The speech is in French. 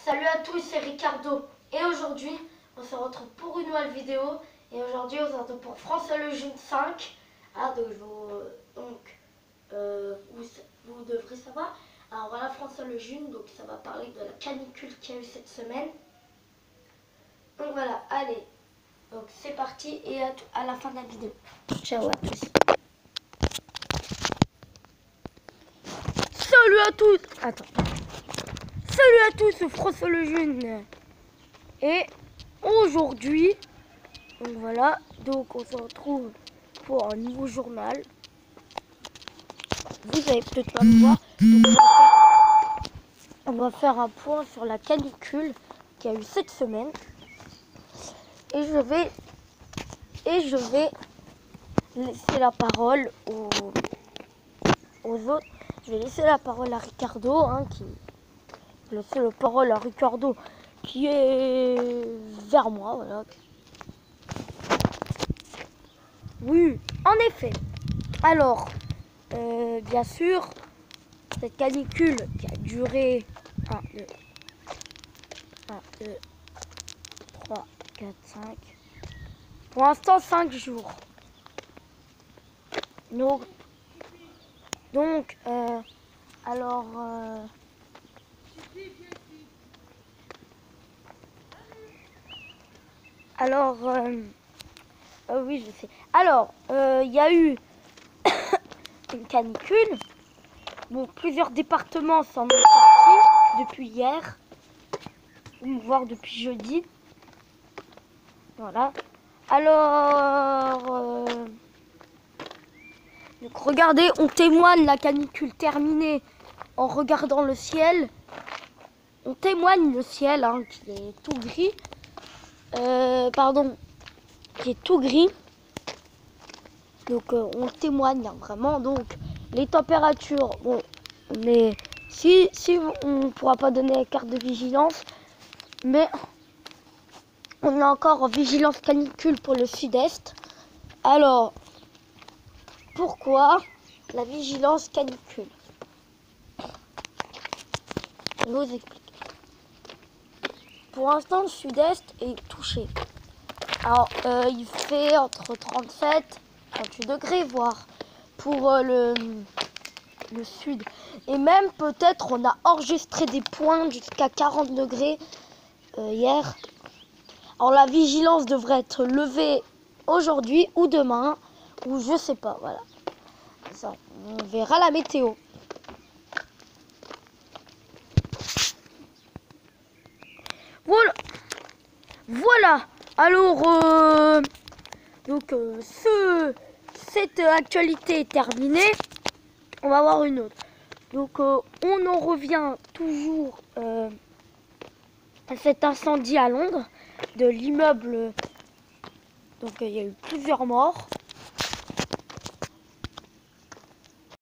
Salut à tous, c'est Ricardo et aujourd'hui on se retrouve pour une nouvelle vidéo et aujourd'hui on se retrouve pour François Lejeune 5. Vous devrez savoir. Alors voilà François Lejeune, donc ça va parler de la canicule qu'il y a eu cette semaine. Donc voilà, allez, donc c'est parti et à la fin de la vidéo. Ciao à tous. Salut à tous. Salut à tous, c'est François Lejeune. Et aujourd'hui, donc voilà, donc on se retrouve pour un nouveau journal. Vous allez peut-être pas me voir. Donc on va faire un point sur la canicule qu'il y a eu cette semaine. Et je vais laisser la parole aux autres. Je vais laisser la parole à Ricardo, laisser la parole à Ricardo qui est vers moi, voilà. Oui, en effet. Alors, bien sûr, cette canicule qui a duré 1, 2, 3, 4, 5. Pour l'instant, 5 jours. Donc oui, je sais. Alors, il y a eu une canicule. Bon, plusieurs départements s'en sont sortis depuis hier, voire depuis jeudi. Voilà. Alors, donc regardez, on témoigne la canicule terminée en regardant le ciel. On témoigne le ciel qui est tout gris. Qui est tout gris. Donc on témoigne vraiment. Donc les températures, bon, si on ne pourra pas donner la carte de vigilance, mais on est encore en vigilance canicule pour le sud-est. Alors, pourquoi la vigilance canicule? Je vous explique. Pour l'instant, le sud-est est touché. Alors, il fait entre 37 et 38 degrés, voire pour le sud. Et même, peut-être, on a enregistré des points jusqu'à 40 degrés hier. Alors, la vigilance devrait être levée aujourd'hui ou demain, ou je sais pas, voilà. Ça, on verra la météo. Voilà. Alors, cette actualité est terminée. On va voir une autre. Donc, on en revient toujours à cet incendie à Londres de l'immeuble. Donc, il y a eu plusieurs morts.